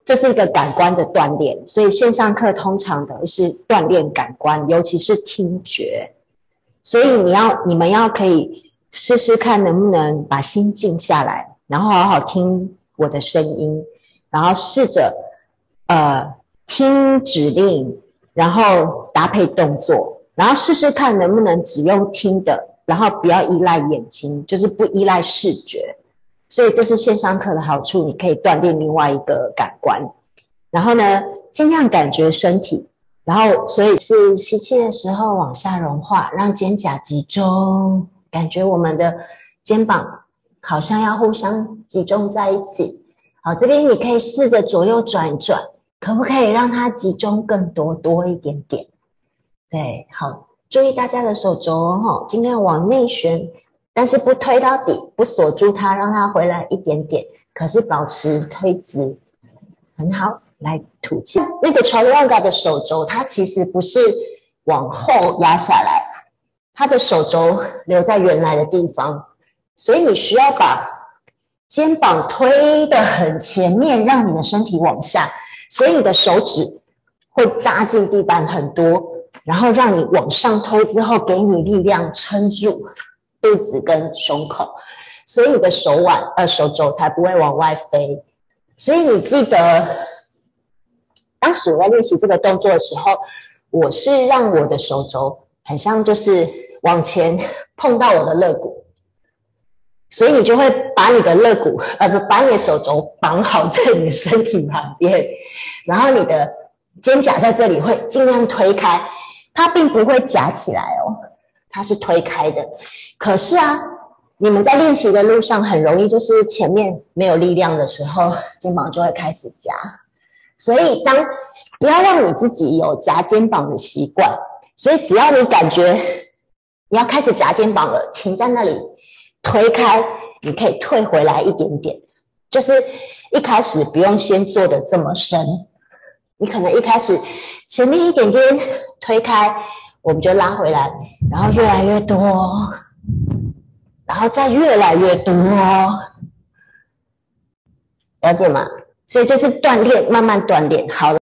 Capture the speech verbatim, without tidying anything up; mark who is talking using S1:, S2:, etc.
S1: 这是一个感官的锻炼，所以线上课通常的是锻炼感官，尤其是听觉。所以你要你们要可以试试看能不能把心静下来，然后好好听我的声音，然后试着呃听指令，然后搭配动作，然后试试看能不能只用听的，然后不要依赖眼睛，就是不依赖视觉。所以这是线上课的好处，你可以锻炼另外一个感官。然后呢，尽量感觉身体，然后所以是吸气的时候往下融化，让肩胛集中，感觉我们的肩膀好像要互相集中在一起。好，这边你可以试着左右转一转，可不可以让它集中更多多一点点？对，好，注意大家的手肘哦，尽量往内旋，但是不推到底，不锁住它，让它回来一点点，可是保持推直，很好。来吐气。那个 Chaturanga 的手肘，它其实不是往后压下来，它的手肘留在原来的地方，所以你需要把肩膀推得很前面，让你的身体往下，所以你的手指会扎进地板很多，然后让你往上推之后，给你力量撑住肚子跟胸口，所以你的手腕呃手肘才不会往外飞。所以你记得，当时我在练习这个动作的时候，我是让我的手肘很像就是往前碰到我的肋骨，所以你就会把你的肋骨呃不把你的手肘绑好在你的身体旁边，然后你的肩胛在这里会尽量推开，它并不会夹起来哦，它是推开的。可是啊，你们在练习的路上很容易就是前面没有力量的时候，肩膀就会开始夹。所以当不要让你自己有夹肩膀的习惯，所以只要你感觉你要开始夹肩膀了，停在那里推开，你可以退回来一点点，就是一开始不用先做的这么深，你可能一开始前面一点点推开，我们就拉回来，然后越来越多，然后再越来越多，了解吗？所以就是锻炼，慢慢锻炼。好了。